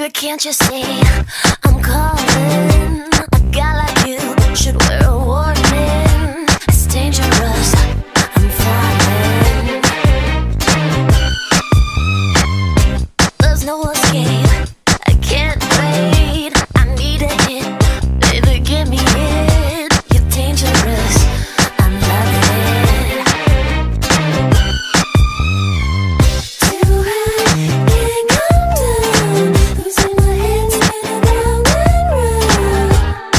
Can't you see I'm calling? A guy like you should wear a warning. It's dangerous, I'm falling. There's no escape, I can't wait. I need a hit, baby, give me it. You're dangerous, I'm loving it. Too high, can't come down. Losing my head, spinning round and round.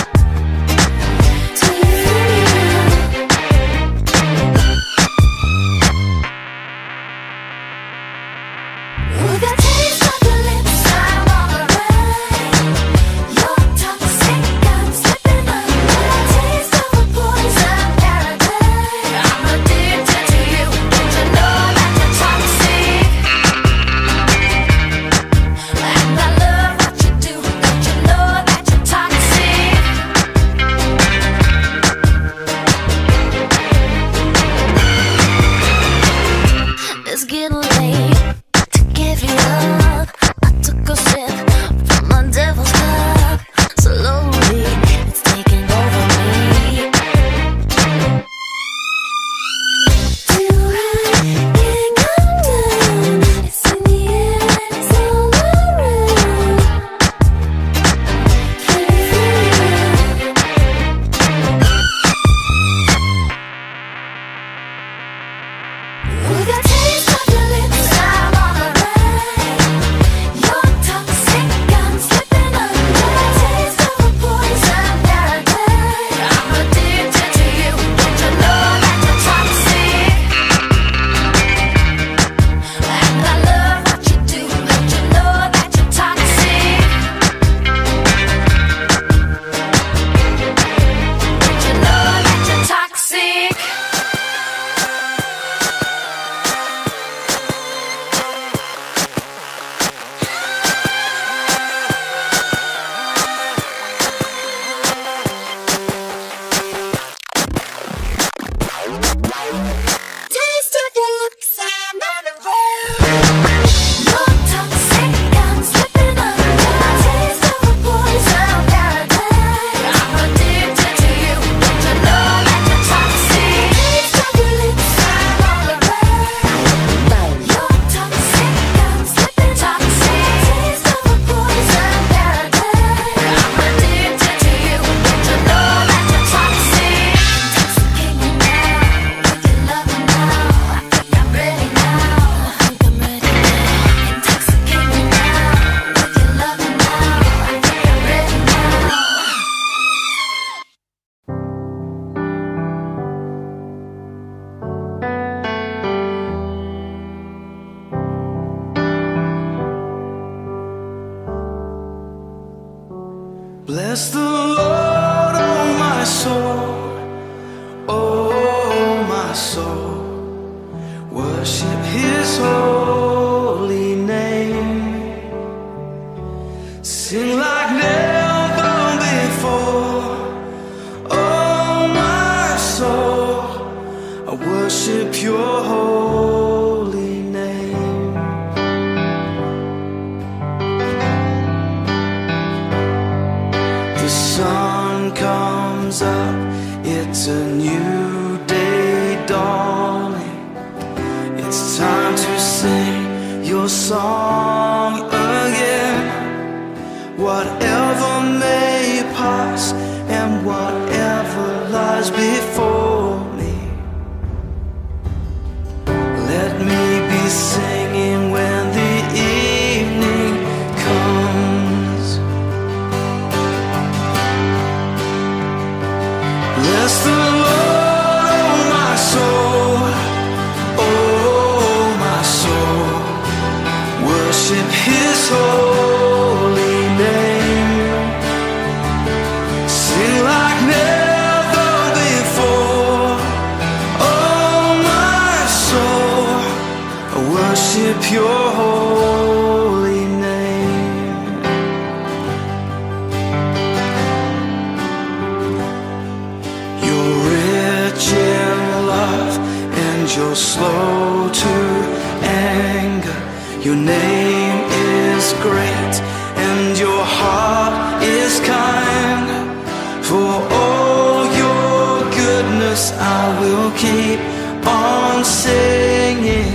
Till you feel me now. Ooh, the taste of your lips, I'm all around. You're toxic, I'm slipping under. Taste of a poison paradise. I'm addicted to you, don't you know that you're toxic? And I love what you do, don't you know that you're toxic? It's getting late to give you up. I took a sip from my devil's cup. Slowly, it's taking over me. Too high, can't come down. It's in the air and it's all around. Can you feel it? Ooh, the taste of your lips, I'm all around. You're toxic, I'm slipping under. Taste of a poison paradise. I'm addicted to you, don't you know that you're toxic? And I love what you do, don't you know that you're toxic? Don't you know that you're toxic? Taste of your lips, I'm on the road. You're toxic, I'm slipping under. Taste of a poison paradise. I'm addicted to you, don't you know that you're toxic? Taste of your lips, I'm all around. You're toxic, I'm slipping toxic. Taste of a poison paradise. I'm addicted to you, don't you know that you're toxic? Intoxicate me now with your loving now. I think I'm ready now. I think I'm ready now. Intoxicate me now with your loving now. I think I'm ready now. Bless the Lord, oh my soul, oh my soul. Worship His holy name. Sing like never before, oh my soul. I worship Your holy name. The sun comes up, it's a new day dawning. It's time to sing Your song again. Whatever may pass and whatever lies before me, let me be singing when the evening comes. Bless the Lord, oh my soul, oh my soul. Worship His holy name. Sing like never before, oh my soul. I worship Your holy name. You're rich in love and You're slow to anger. Your name is great and is kind. For all your goodness I will keep on singing.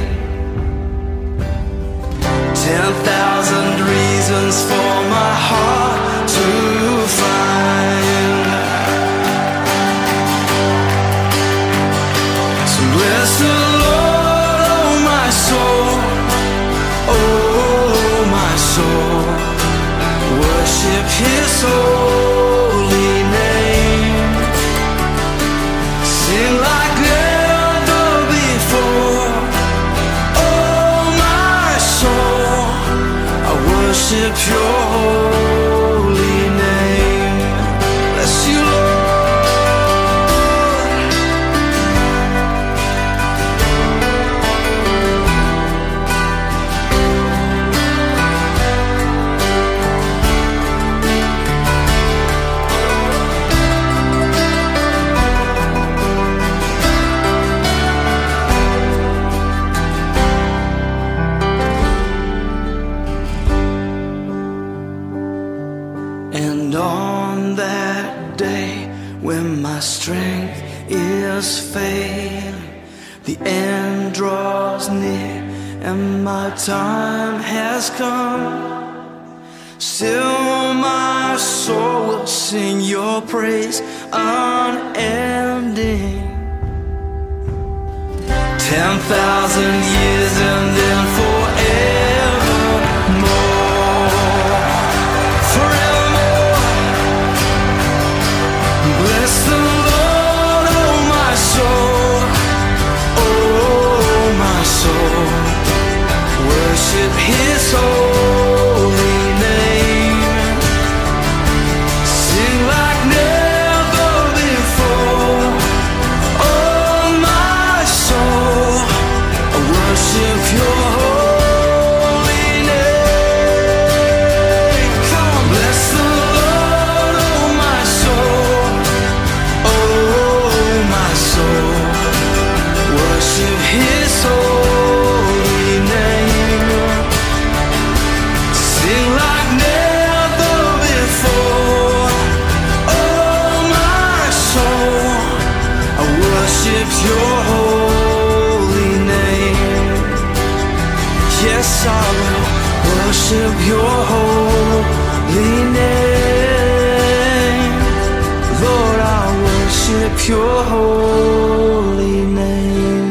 10,000 reasons for my heart to find. So bless the Lord, oh my soul, oh my soul. Worship His holy name. Sing like never before. Oh my soul, I worship Your holy name. Bless You, Lord. And on that day when my strength is failing, the end draws near and my time has come, still my soul will sing Your praise unending. 10,000 years and then forevermore. Forevermore. Bless the Lord, oh my soul, oh my soul. Worship His holy name. Sing like never before. Oh my soul, I worship Your holy name. Come on, bless the Lord, oh my soul, oh my soul. Worship His holy name. Sing like never before. Oh my soul, I worship Your holy name. Yes, I will worship Your holy name. Lord, I worship Your holy name.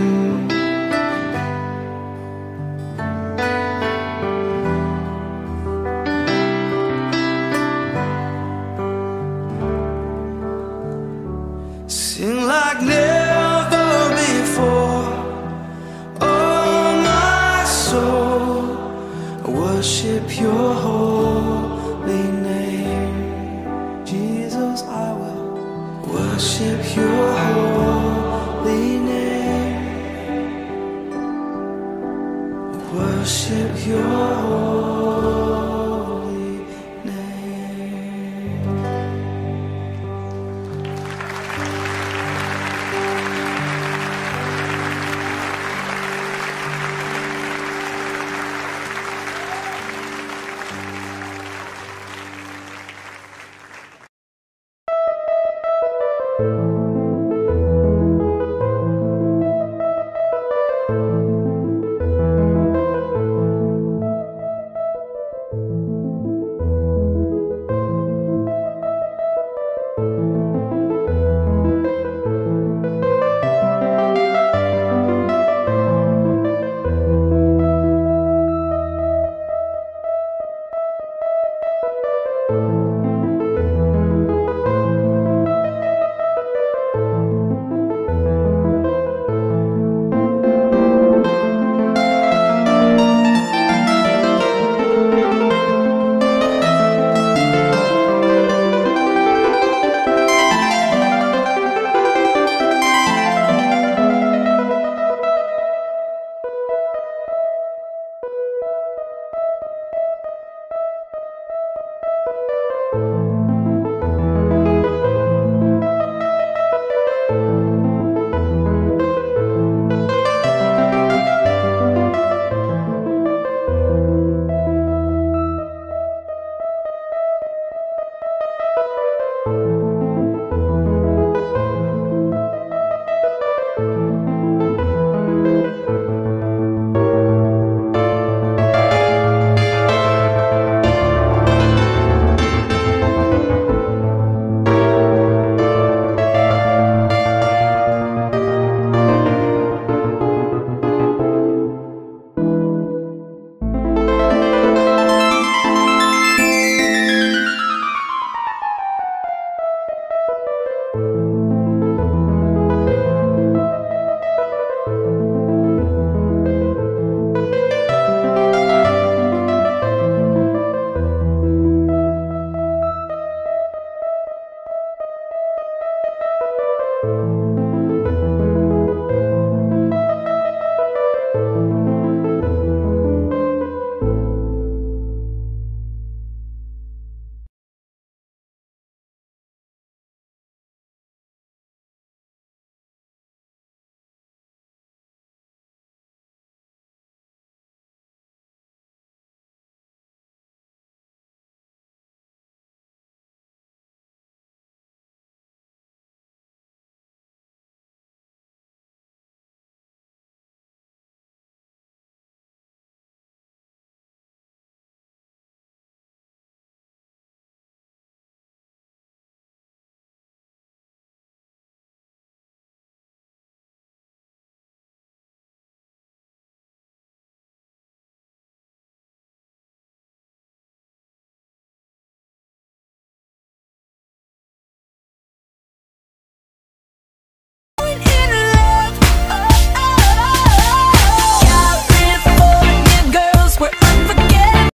Sing like never before. Oh my soul, I worship Your holy name. Jesus, I will worship Your holy name. Worship Your holy name.